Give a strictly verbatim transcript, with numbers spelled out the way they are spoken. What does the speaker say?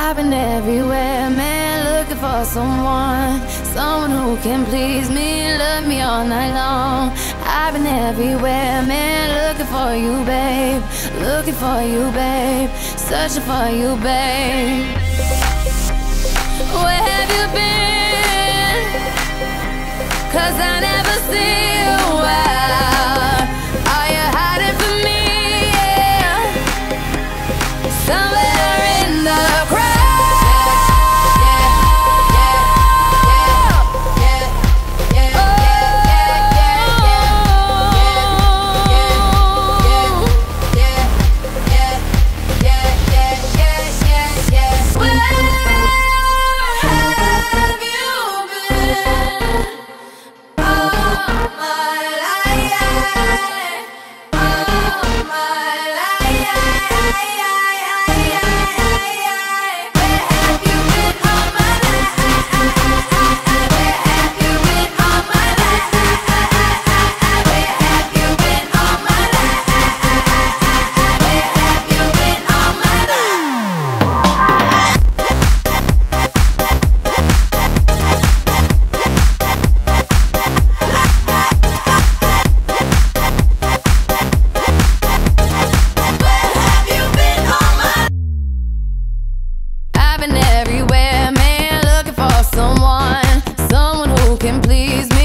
I've been everywhere, man, looking for someone, someone who can please me, love me all night long. I've been everywhere, man, looking for you, babe, looking for you, babe, searching for you, babe. Where have you been? 'Cause I never see you out. Are you hiding from me? Yeah. Somewhere in the crowd. Everywhere, man, looking for someone, someone who can please me.